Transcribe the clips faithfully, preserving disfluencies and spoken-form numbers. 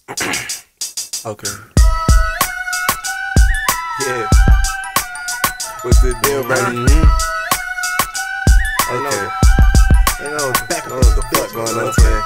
Okay. Yeah. What's the deal, bro? Mm-hmm. Okay. You know, back I don't know what the fuck going on today.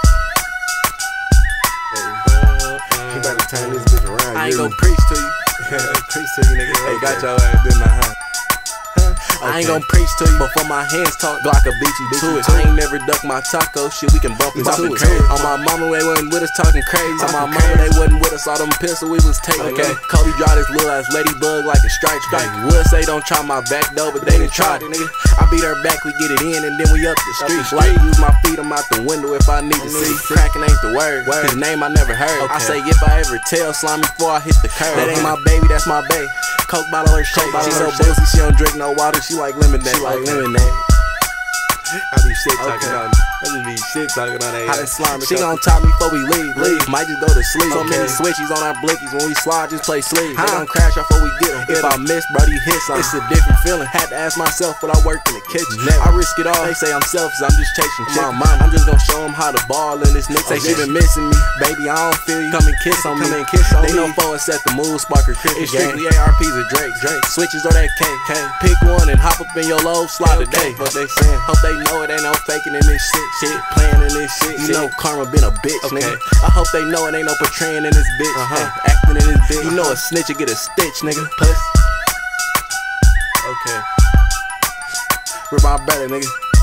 You better turn this bitch around. I ain't you gon' preach to you. preach to you, nigga. Hey, got your ass in the huh? I ain't gon' preach to you, but for my hands talk, Glock will beat you to it. I ain't never duck my taco, shit, we can bump into it. On my mama, they wasn't with us talking crazy. On my mama, they wasn't with us, all them pistols we was taking. Okay. Kobe draw this little ass ladybug like a strike. Strike. Would say don't try my back door, but they didn't try it, nigga. I beat her back, we get it in, and then we up the street. Like use my feet, I'm out the window if I need to see. Cracking ain't the word, his name I never heard. I say if I ever tell, slime before I hit the curb. That ain't my baby, that's my bae. Coke bottle her shake. She so boozy, she don't drink no water. She like lemonade. She like lemonade. I be shit talking Okay. on I just be shit talking on that. How that slime? She gon' top me before we leave. Leave. Might just go to sleep. So many switchies on our blickies. When we slide, just play sleep. They gon' crash off before we get them. If I miss, bro, you hit something. It's a different feeling. Had to ask myself what I work in the kitchen. I risk it all. They say I'm selfish. I'm just chasing chicken. My mom, I'm just gon' show them how to ball in this nigga. Say she been missing me. Baby, I don't feel you. Come and kiss on me. Come and kiss on me. They know for us set the mood, spark her cricket. It's strictly A R Ps or Drake. Drake. Switches or that K. K. Pick one and hop up in your low, slide today. What they saying? Hope they know it ain't no faking in this shit. Shit, playing in this shit. You know karma been a bitch, okay. Nigga. I hope they know it ain't no portraying in this bitch. Uh-huh. Acting in this bitch. You know a snitch will get a stitch, nigga. Puss. Okay. We're my brother, nigga.